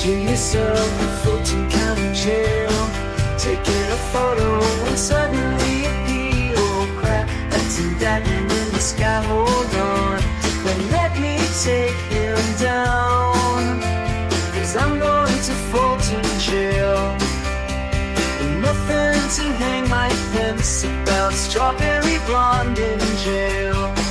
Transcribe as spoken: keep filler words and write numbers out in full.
Picture yourself in Fulton County Jail, taking a photo and suddenly appear. Oh crap, that's indictment in the sky, hold on. Then let me take him down, cause I'm going to Fulton Jail. And nothing to hang my pencil about, strawberry blonde in jail.